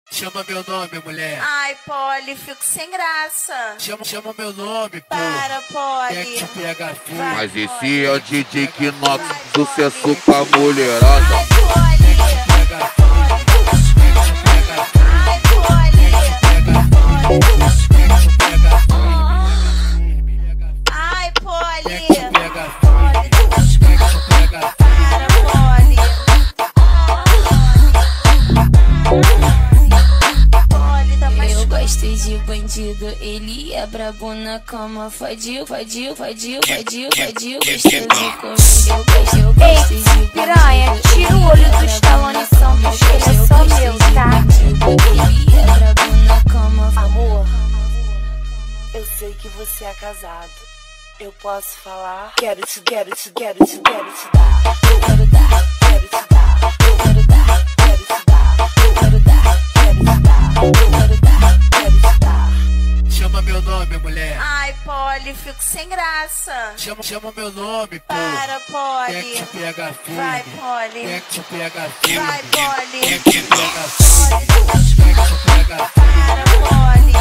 Chama meu nome, mulher. Ai, Polly, fico sem graça. Chama meu nome, pô. Para, Quer Polly. que te pega fogo. Mas esse é o DJ Kinox, sucesso com a mulherada. Ai, Polly. Pega fogo. Quer que te pega fogo. Ai, Polly. Pega fogo. Quer que te pega fogo. Ai, Polly. Quer que te pega fogo. Quer que te pega fogo. Para, Polly. Polly, tá mais Eu gosto de bandido, ele é brabo na cama. Fadiu, fadiu, fadiu, fadiu, fadiu, gostoso comigo. Eu gosto de bandido. piranha, tira o olho do Stallone Santos, que ele é só meu, tá? Ele é brabo na cama. Amor, eu sei que você é casado. Eu posso falar? Quero te dar. Eu quero dar. Eu quero dar, Quero te dar. eu quero dar, Quero te dar. eu quero dar, Quero te dar. eu quero dar. Quero te dar. Chama meu nome, mulher. Ai, Polly, fico sem graça. Chama meu nome, pô. Para, Quer que te Polly. pega fogo. Vai, Polly. Quer que te pega fogo. Vai, Polly. Quer que te pega fogo. Quer que te pega fogo. Para, Polly.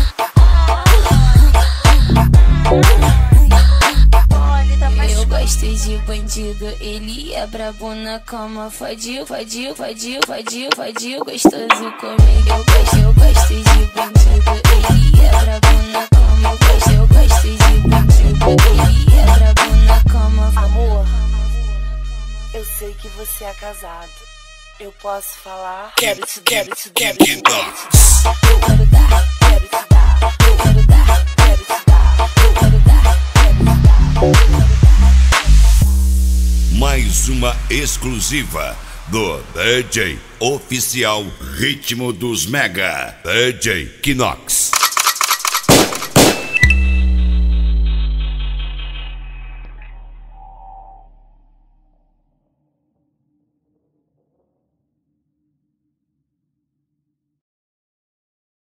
Polly, tá mais Eu gosto de bandido, ele é brabo na cama. Fadiu, fadiu, fadiu, fadiu, fadiu, gostoso comigo. Eu gosto de bandido, ele é brabo na cama. Eu gosto de bandido, ele é brabo na cama. Amor, eu sei que você é casado. Eu posso falar? Quero te dar. Eu quero dar, Quero te dar. eu quero dar, Quero te dar. eu quero dar, Quero te dar. eu quero dar. Mais uma exclusiva do DJ Oficial Ritmo dos Mega, DJ Kinox.